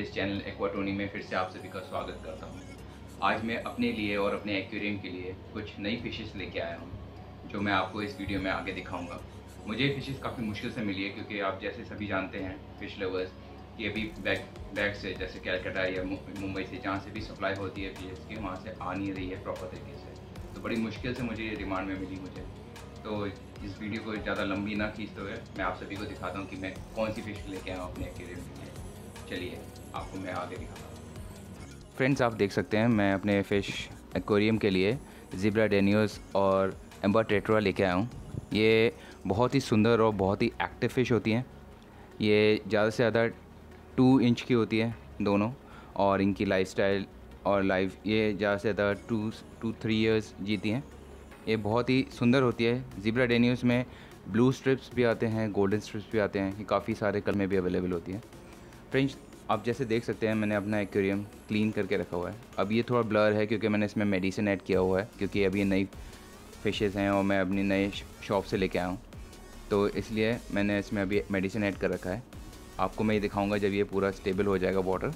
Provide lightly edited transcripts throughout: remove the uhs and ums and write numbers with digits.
इस चैनल एक्वाटोनी में फिर से आप सभी का स्वागत करता हूँ। आज मैं अपने लिए और अपने एक्वेरियम के लिए कुछ नई फिशेस लेके आया हूँ जो मैं आपको इस वीडियो में आगे दिखाऊंगा। मुझे फिशेस काफ़ी मुश्किल से मिली है क्योंकि आप जैसे सभी जानते हैं फिश लवर्स कि अभी बैग से जैसे कैलकाटा या मुंबई से जहाँ से भी सप्लाई होती है फिशेस की वहाँ से आ नहीं रही है प्रॉपर तरीके से। तो बड़ी मुश्किल से मुझे ये डिमांड में मिली मुझे। तो इस वीडियो को ज़्यादा लंबी ना खींचते हुए मैं आप सभी को दिखाता हूँ कि मैं कौन सी फ़िश लेके आया हूँ अपने एक्वेरियम के लिए। चलिए आपको मैं आगे दिखाता हूँ। फ्रेंड्स, आप देख सकते हैं मैं अपने फ़िश एक्वेरियम के लिए ज़ीब्रा डेनियोस और एम्बर टेट्रा लेके आया हूँ। ये बहुत ही सुंदर और बहुत ही एक्टिव फ़िश होती हैं। ये ज़्यादा से ज़्यादा 2 इंच की होती है दोनों, और इनकी लाइफस्टाइल और लाइफ ये ज़्यादा से ज़्यादा 2-3 ईयर्स जीती हैं। ये बहुत ही सुंदर होती है। ज़ीब्रा डेनियोस में ब्लू स्ट्रिप्स भी आते हैं, गोल्डन स्ट्रिप्स भी आते हैं। ये काफ़ी सारे कलर में भी अवेलेबल होती है। फ्रेंड्स, आप जैसे देख सकते हैं मैंने अपना एक्वेरियम क्लीन करके रखा हुआ है। अब ये थोड़ा ब्लर है क्योंकि मैंने इसमें मेडिसिन ऐड किया हुआ है, क्योंकि अभी ये नई फ़िशेज़ हैं और मैं अपनी नए शॉप से लेके आया हूँ, तो इसलिए मैंने इसमें अभी मेडिसिन ऐड कर रखा है। आपको मैं ये दिखाऊंगा जब ये पूरा स्टेबल हो जाएगा वाटर।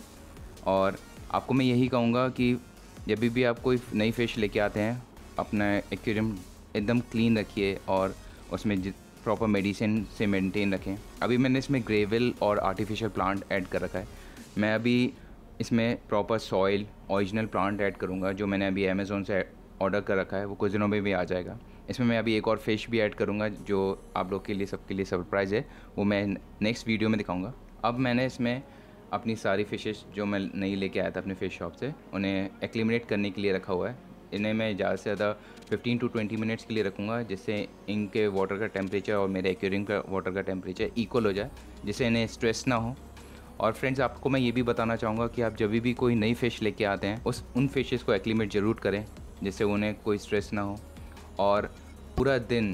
और आपको मैं यही कहूँगा कि जब भी आप कोई नई फ़िश लेके आते हैं अपना एक्वेरियम एकदम क्लीन रखिए और उसमें प्रॉपर मेडिसिन से मेंटेन रखें। अभी मैंने इसमें ग्रेविल और आर्टिफिशियल प्लांट ऐड कर रखा है। मैं अभी इसमें proper soil original plant add करूँगा जो मैंने अभी अमेज़ोन से ऑर्डर कर रखा है, वो कुछ दिनों में भी आ जाएगा। इसमें मैं अभी एक और फ़िश भी ऐड करूँगा जो आप लोग के लिए सबके लिए सरप्राइज़ है, वो मैं नेक्स्ट वीडियो में दिखाऊँगा। अब मैंने इसमें अपनी सारी फ़िशेस जो मैं नई लेके आया था अपने फ़िश शॉप से, उन्हें एक्लिमिनेट करने के लिए रखा हुआ है। इन्हें मैं ज़्यादा से ज़्यादा 15 to 20 मिनट्स के लिए रखूँगा, जिससे इनके वाटर का टेम्परेचर और मेरे एक्वेरियम का वाटर का टेम्परेचर इक्वल हो जाए, जिससे इन्हें स्ट्रेस ना हो। और फ्रेंड्स, आपको मैं ये भी बताना चाहूँगा कि आप जब भी कोई नई फ़िश लेके आते हैं उन फ़िशेस को एक्लिमेट ज़रूर करें, जिससे उन्हें कोई स्ट्रेस ना हो। और पूरा दिन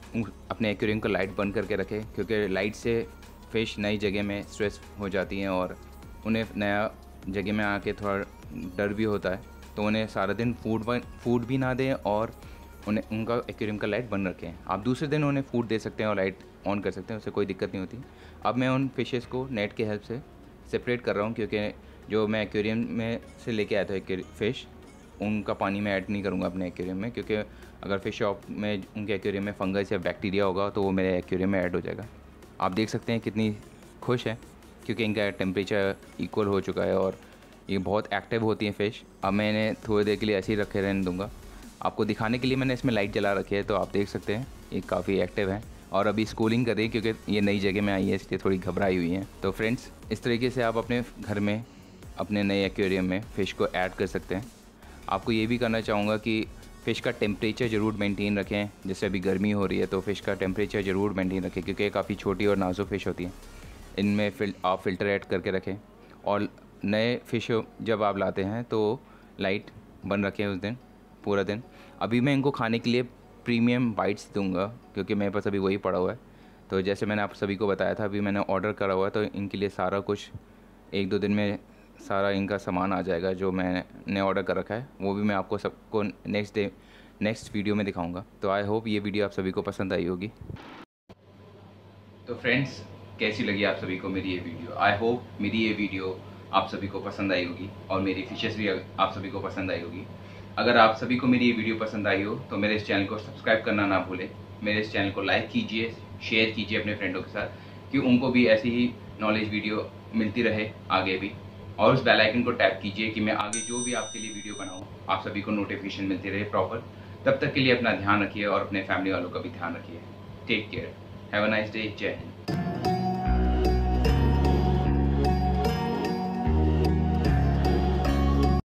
अपने एक्वेरियम का लाइट बंद करके रखें, क्योंकि लाइट से फ़िश नई जगह में स्ट्रेस हो जाती हैं और उन्हें नया जगह में आके थोड़ा डर भी होता है। तो उन्हें सारा दिन फूड भी ना दें और उन्हें उनका एक्वेरियम का लाइट बंद रखें। आप दूसरे दिन उन्हें फूड दे सकते हैं और लाइट ऑन कर सकते हैं, उससे कोई दिक्कत नहीं होती। अब मैं उन फिशेस को नेट के हेल्प से सेपरेट कर रहा हूँ, क्योंकि जो मैं एक्वेरियम में से लेके आया था एक फ़िश, उनका पानी में ऐड नहीं करूँगा अपने एक्वेरियम में, क्योंकि अगर फिश शॉप में उनके एक्वेरियम में फंगस या बैक्टीरिया होगा तो वो मेरे एक्वेरियम में ऐड हो जाएगा। आप देख सकते हैं कितनी खुश है, क्योंकि इनका टेम्परेचर इक्वल हो चुका है और ये बहुत एक्टिव होती हैं फ़िश। अब मैं इन्हें थोड़ी देर के लिए ऐसे ही रखे रहने दूँगा। आपको दिखाने के लिए मैंने इसमें लाइट जला रखी है, तो आप देख सकते हैं ये काफ़ी एक्टिव है और अभी स्कूलिंग कर रही है, क्योंकि ये नई जगह में आई है इसलिए थोड़ी घबराई हुई हैं। तो फ्रेंड्स, इस तरीके से आप अपने घर में अपने नए एक्वेरियम में फ़िश को ऐड कर सकते हैं। आपको ये भी करना चाहूँगा कि फ़िश का टेम्परेचर ज़रूर मेंटेन रखें। जैसे अभी गर्मी हो रही है तो फ़िश का टेम्परेचर ज़रूर मेंटेन रखें, क्योंकि ये काफ़ी छोटी और नाजुक फ़िश होती हैं। इनमें आप फ़िल्टर ऐड करके रखें और नए फ़िश जब आप लाते हैं तो लाइट बंद रखें उस दिन पूरा दिन। अभी मैं इनको खाने के लिए प्रीमियम बाइट्स दूंगा, क्योंकि मेरे पास अभी वही पड़ा हुआ है। तो जैसे मैंने आप सभी को बताया था, अभी मैंने ऑर्डर करा हुआ है, तो इनके लिए सारा कुछ 1-2 दिन में सारा इनका सामान आ जाएगा जो मैंने ऑर्डर कर रखा है। वो भी मैं आपको सबको नेक्स्ट वीडियो में दिखाऊंगा। तो आई होप ये वीडियो आप सभी को पसंद आई होगी। तो फ्रेंड्स, कैसी लगी आप सभी को मेरी ये वीडियो? आई होप मेरी ये वीडियो आप सभी को पसंद आई होगी और मेरी फिशेस भी आप सभी को पसंद आई होगी। अगर आप सभी को मेरी ये वीडियो पसंद आई हो तो मेरे इस चैनल को सब्सक्राइब करना ना भूलें। मेरे इस चैनल को लाइक कीजिए, शेयर कीजिए अपने फ्रेंडों के साथ, कि उनको भी ऐसी ही नॉलेज वीडियो मिलती रहे आगे भी। और उस बेल आइकन को टैप कीजिए कि मैं आगे जो भी आपके लिए वीडियो बनाऊँ आप सभी को नोटिफिकेशन मिलती रहे प्रॉपर। तब तक के लिए अपना ध्यान रखिए और अपने फैमिली वालों का भी ध्यान रखिए। Take care, have a nice day, जय हिंद।